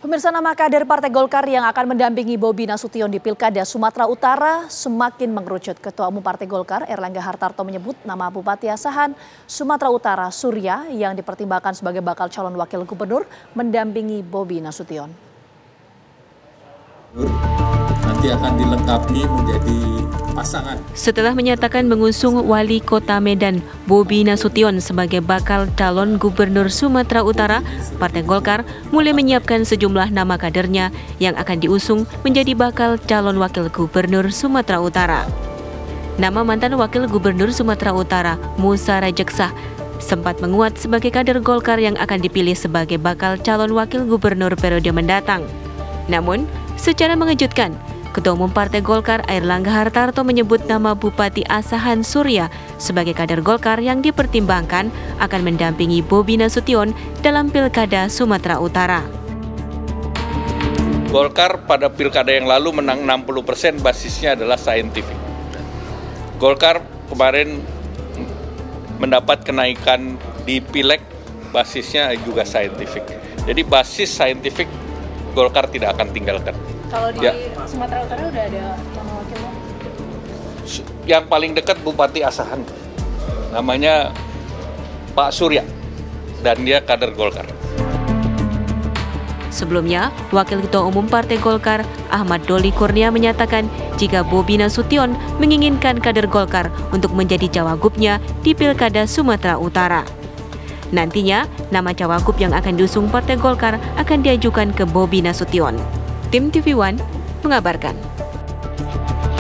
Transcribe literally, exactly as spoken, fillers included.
Pemirsa, nama kader Partai Golkar yang akan mendampingi Bobi Nasution di Pilkada Sumatera Utara semakin mengerucut. Ketua Umum Partai Golkar Airlangga Hartarto menyebut nama Bupati Asahan Sumatera Utara Surya yang dipertimbangkan sebagai bakal calon wakil gubernur mendampingi Bobi Nasution. Nanti akan dilengkapi menjadi pasangan. Setelah menyatakan mengusung Wali Kota Medan Bobi Nasution sebagai bakal calon gubernur Sumatera Utara, Partai Golkar mulai menyiapkan sejumlah nama kadernya yang akan diusung menjadi bakal calon wakil gubernur Sumatera Utara. Nama mantan wakil gubernur Sumatera Utara, Musa Rajeksah, sempat menguat sebagai kader Golkar yang akan dipilih sebagai bakal calon wakil gubernur periode mendatang. Namun, secara mengejutkan, Ketua Umum Partai Golkar Airlangga Hartarto menyebut nama Bupati Asahan Surya sebagai kader Golkar yang dipertimbangkan akan mendampingi Bobi Nasution dalam Pilkada Sumatera Utara. Golkar pada pilkada yang lalu menang enam puluh persen, basisnya adalah saintifik. Golkar kemarin mendapat kenaikan di Pileg, basisnya juga saintifik. Jadi basis saintifik Golkar tidak akan tinggalkan. Kalau di ya. Sumatera Utara udah ada nama wakilnya? Yang paling dekat Bupati Asahan, namanya Pak Surya, dan dia kader Golkar. Sebelumnya, Wakil Ketua Umum Partai Golkar Ahmad Doli Kurnia menyatakan jika Bobi Nasution menginginkan kader Golkar untuk menjadi cawagupnya di Pilkada Sumatera Utara. Nantinya, nama cawagup yang akan diusung Partai Golkar akan diajukan ke Bobi Nasution. Tim T V One mengabarkan.